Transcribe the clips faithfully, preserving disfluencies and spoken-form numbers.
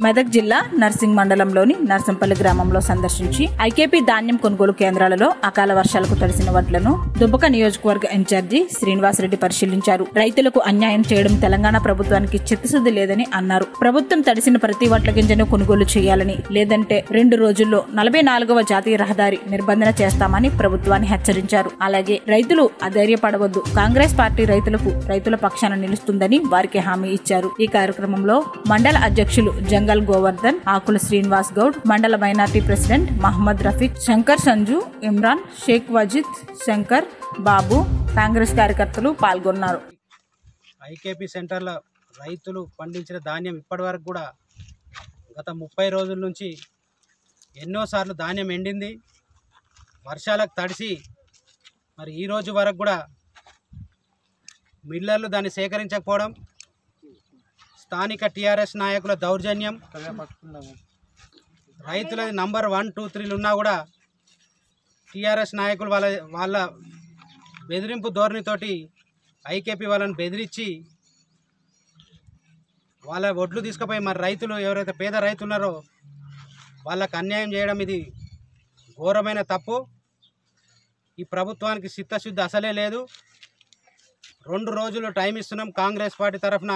మెదక్ జిల్లా నర్సింగ్ మండలంలోని నర్సంపల్లి గ్రామంలో సందర్శించి ఐకేపీ ధాన్యం కొనుగోలు కేంద్రాలలో అకాల వర్షాలకు తడిసిన వడ్లను దుబ్బక నియోజకవర్గ ఇన్ఛార్జి శ్రీనివాసరెడ్డి పరిశీలించారు. రైతులకు అన్యాయం చేయడం తెలంగాణ ప్రభుత్వానికి చిత్తశుద్ధి లేదని అన్నారు. ప్రభుత్వం తడిసిన ప్రతి వడ్ల గింజను కొనుగోలు చేయాలని, లేదంటే రెండు రోజుల్లో నలభై నాలుగవ జాతీయ రహదారి నిర్బంధన చేస్తామని ప్రభుత్వాన్ని హెచ్చరించారు. అలాగే రైతులు అధైర్యపడవద్దు, కాంగ్రెస్ పార్టీ రైతులకు రైతుల పక్షాన నిలుస్తుందని వారికి హామీ ఇచ్చారు. ఈ కార్యక్రమంలో మండల అధ్యక్షులు జంగల్ గోవర్ధన్, ఆకుల శ్రీనివాస్ గౌడ్, మండల మైనార్టీ ప్రెసిడెంట్ మహమ్మద్ రఫీక్, శంకర్ సంజు, ఇమ్రాన్, షేక్ వజీద్, శంకర్, బాబు, కాంగ్రెస్ కార్యకర్తలు పాల్గొన్నారు. ఐకేపీ సెంటర్ల రైతులు పండించిన ధాన్యం ఇప్పటి వరకు కూడా గత ముప్పై రోజుల నుంచి ఎన్నోసార్లు ధాన్యం ఎండింది. వర్షాలకు తడిసి మరి ఈ రోజు వరకు కూడా మిల్లర్లు దాన్ని సేకరించకపోవడం, స్థానిక టీఆర్ఎస్ నాయకుల దౌర్జన్యం, రైతులది నంబర్ వన్ టూ త్రీలు ఉన్నా కూడా టీఆర్ఎస్ నాయకులు వాళ్ళ వాళ్ళ బెదిరింపు ధోరణితోటి ఐకేపీ వాళ్ళని బెదిరించి వాళ్ళ ఒడ్లు తీసుకుపోయి మరి రైతులు ఎవరైతే పేద రైతులు ఉన్నారో వాళ్ళకు అన్యాయం చేయడం ఇది ఘోరమైన తప్పు. ఈ ప్రభుత్వానికి చిత్తశుద్ధి అసలే లేదు. రెండు రోజులు టైం ఇస్తున్నాం కాంగ్రెస్ పార్టీ తరఫున.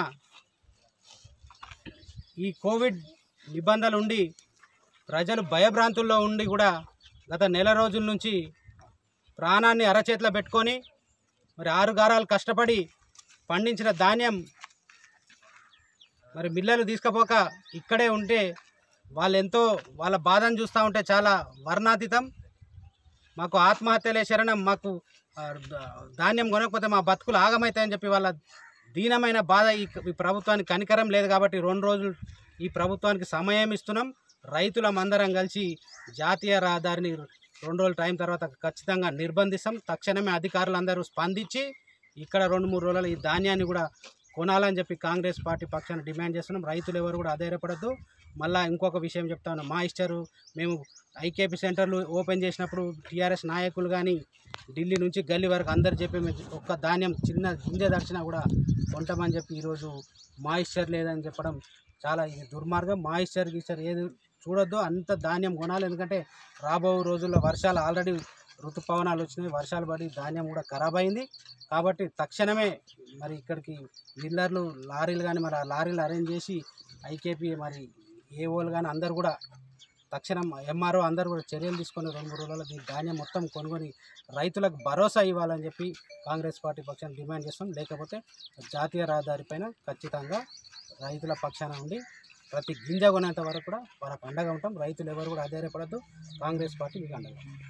ఈ కోవిడ్ నిబంధనలు ఉండి ప్రజలు భయభ్రాంతుల్లో ఉండి కూడా గత నెల రోజుల నుంచి ప్రాణాన్ని అరచేతిలో పెట్టుకొని మరి ఆరు గారాలు కష్టపడి పండించిన ధాన్యం మరి మిల్లలు తీసుకుపోక ఇక్కడే ఉంటే వాళ్ళు ఎంతో వాళ్ళ బాధను చూస్తూ ఉంటే చాలా వర్ణాతీతం. మాకు ఆత్మహత్యలే శరణం, మాకు ధాన్యం కొనకపోతే మా బతుకులు ఆగమవుతాయని చెప్పి వాళ్ళ దీనమైన బాధ ఈ ప్రభుత్వానికి కనికరం లేదు. కాబట్టి రెండు రోజులు ఈ ప్రభుత్వానికి సమయం ఇస్తున్నాం. రైతులం అందరం కలిసి జాతీయ రహదారిని రెండు రోజుల టైం తర్వాత ఖచ్చితంగా నిర్బంధిస్తాం. తక్షణమే అధికారులందరూ స్పందించి ఇక్కడ రెండు మూడు రోజులు ఈ ధాన్యాన్ని కూడా కొనాలని చెప్పి కాంగ్రెస్ పార్టీ పక్షాన్ని డిమాండ్ చేస్తున్నాం. రైతులు ఎవరు కూడా అధైర్యపడద్దు. మళ్ళీ ఇంకొక విషయం చెప్తా ఉన్నాం, మా ఇష్టరు మేము ఐకేపీ సెంటర్లు ఓపెన్ చేసినప్పుడు టీఆర్ఎస్ నాయకులు కానీ ఢిల్లీ నుంచి గల్లీ వరకు అందరు చెప్పి ఒక్క ధాన్యం చిన్న గింజ దక్షిణ కూడా కొంటామని చెప్పి ఈరోజు మా ఇష్టరు లేదని చెప్పడం చాలా ఇది దుర్మార్గం. మా ఇష్టరు ఇష్టరు ఏది చూడొద్దు, అంత ధాన్యం కొనాలి. ఎందుకంటే రాబో రోజుల్లో వర్షాలు ఆల్రెడీ ఋతుపవనాలు వచ్చినాయి, వర్షాలు పడి ధాన్యం కూడా ఖరాబ్ అయింది. కాబట్టి తక్షణమే మరి ఇక్కడికి మిల్లర్లు లారీలు కానీ మరి ఆ లారీలు అరేంజ్ చేసి ఐకేపీ మరి ఏఓలు కానీ అందరు కూడా తక్షణం ఎంఆర్ఓ అందరూ కూడా చర్యలు తీసుకొని రెండు మూడు రోజుల్లో ఈ ధాన్యం మొత్తం కొనుగొని రైతులకు భరోసా ఇవ్వాలని చెప్పి కాంగ్రెస్ పార్టీ పక్షాన్ని డిమాండ్ చేస్తాం. లేకపోతే జాతీయ రహదారిపైన ఖచ్చితంగా రైతుల పక్షాన ఉండి ప్రతి గింజ కొనేంత వరకు కూడా వాళ్ళకు అండగా ఉంటాం. రైతులు ఎవరు కూడా అధైర్యపడద్దు, కాంగ్రెస్ పార్టీ మీకు అండగా.